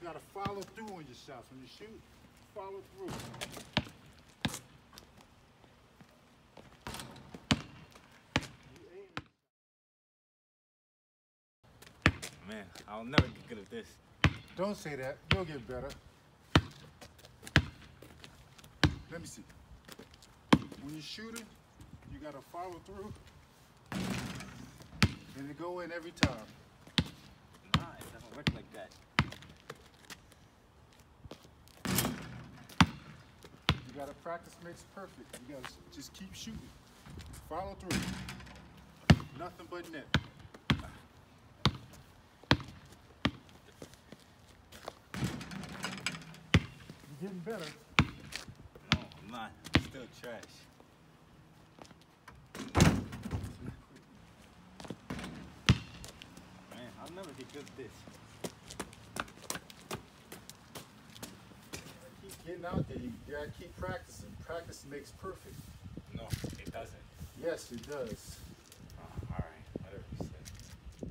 gotta follow through on your shots. When you shoot, follow through. Man, I'll never get good at this. Don't say that. You'll get better. Let me see. When you're shooting, you gotta follow through. And it go in every time. Nah, it doesn't work like that. You gotta practice makes perfect. You gotta just keep shooting. Follow through. Nothing but net. You're getting better. No, I'm not. I'm still trash. Man, I'll never get good at this. Keep getting out there. You gotta keep practicing. Practice makes perfect. No, it doesn't. Yes, it does. All right, whatever you say.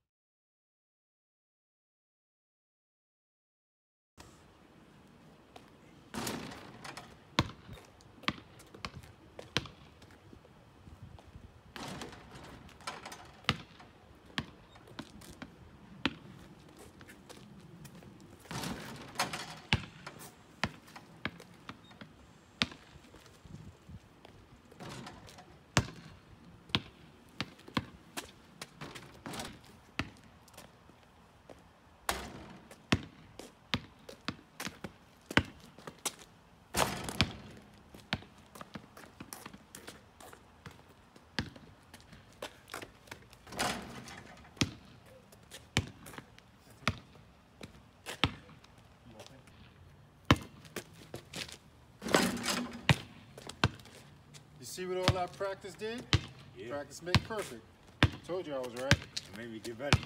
You see what all that practice did? Yeah. Practice makes perfect. Told you I was right. It made me get better.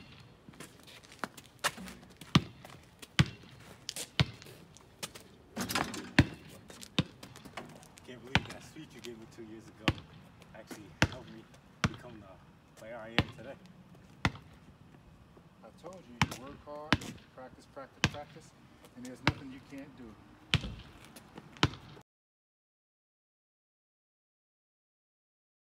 Can't believe that speech you gave me 2 years ago actually helped me become the player I am today. I told you, you work hard, practice, practice, practice, and there's nothing you can't do.